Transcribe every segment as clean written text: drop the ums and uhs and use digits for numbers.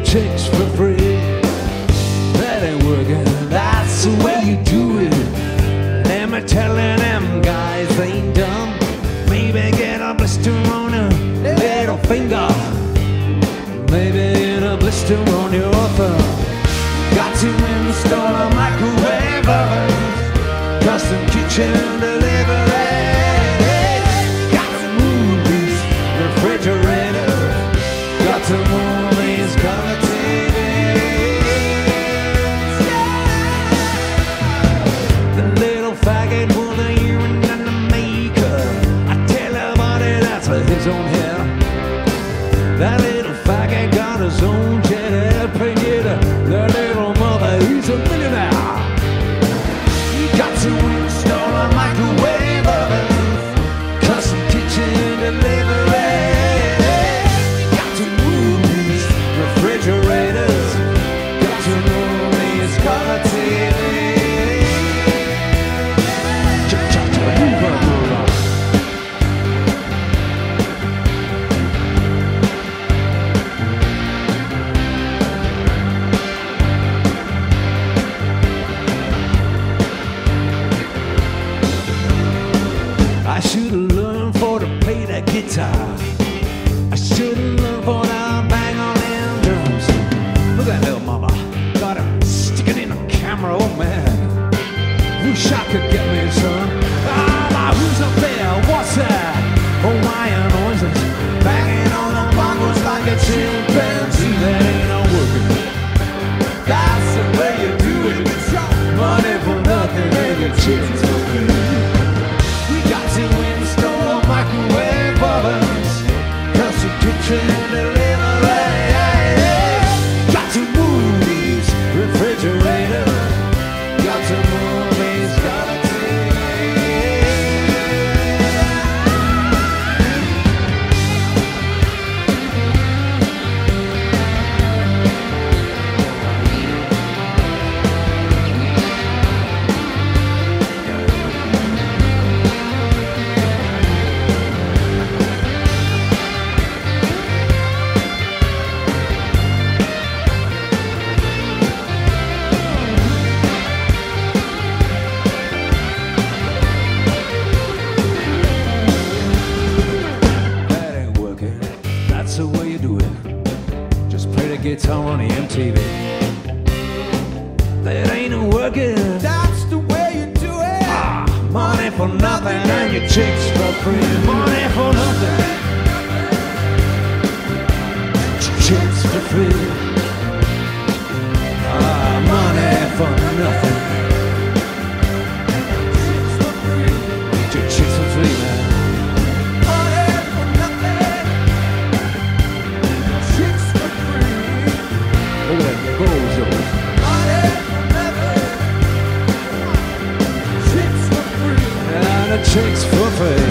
chicks for free. That ain't working, that's the way you do it. Am I telling them guys they ain't dumb? Maybe get a blister on a little finger, maybe get a blister on your thumb. Got to install a microwave oven, custom kitchen delivery. Got to move these refrigerators, got to move these color TVs. The little faggot with a urine and the makeup, I tell everybody that's his own hair. That little faggot got his own jet airplane. That little mother, he's a millionaire. You got to install a microwave oven, custom kitchen delivery. Got to move these refrigerators, got to move these color TVs. I should've learned for to play the guitar. I should've learned for to bang on them drums. Look at that little mama, got him sticking in the camera, oh man. Wish I could get me some. Ah, who's up there? What's that? Hawaiian noises, banging on the bongos like a chimpanzee. That ain't no working. That's the way you do it. Money for nothing and your chicks for free. Got to install microwave ovens, custom kitchen delivery. Got to move these refrigerators, got to move these color the way you do it. Just play the guitar on the MTV. That ain't working. That's the way you do it. Ah, money for nothing and your chicks for free. Money for nothing, chicks for free. Ah, money for nothing, chicks for free, man. Look at that bozo. And the chicks for free.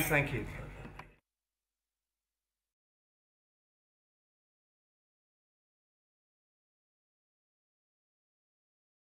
thank you.